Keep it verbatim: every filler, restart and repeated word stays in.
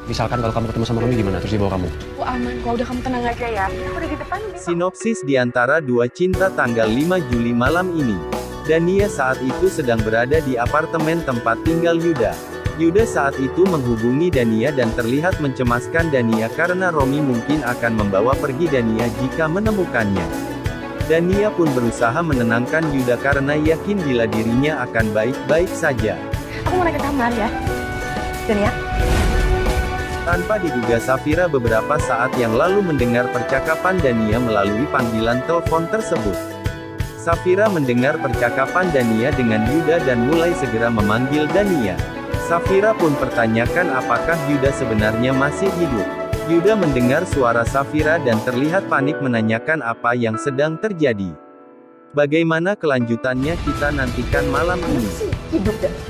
Misalkan kalau kamu ketemu sama Romi gimana? Terus dia bawa kamu? Aku aman kok, udah kamu tenang aja ya. Aku udah di depan. Sinopsis di antara dua cinta tanggal lima Juli malam ini. Dania saat itu sedang berada di apartemen tempat tinggal Yuda. Yuda saat itu menghubungi Dania dan terlihat mencemaskan Dania karena Romi mungkin akan membawa pergi Dania jika menemukannya. Dania pun berusaha menenangkan Yuda karena yakin bila dirinya akan baik-baik saja. Aku mau naik ke kamar ya. Dania. Tanpa diduga Safira beberapa saat yang lalu mendengar percakapan Dania melalui panggilan telepon tersebut. Safira mendengar percakapan Dania dengan Yuda dan mulai segera memanggil Dania. Safira pun pertanyakan apakah Yuda sebenarnya masih hidup. Yuda mendengar suara Safira dan terlihat panik menanyakan apa yang sedang terjadi. Bagaimana kelanjutannya kita nantikan malam ini. Hidup dan